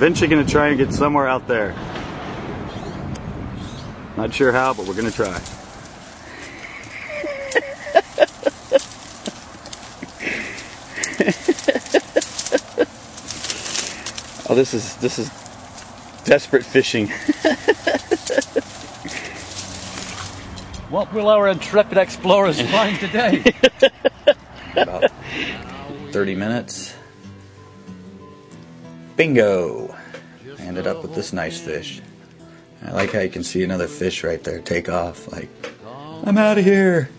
eventually going to try and get somewhere out there. Not sure how, but we're going to try. Oh, this is desperate fishing. What will our intrepid explorers find today? About 30 minutes. Bingo! I ended up with this nice fish. I like how you can see another fish right there take off. Like, I'm out of here.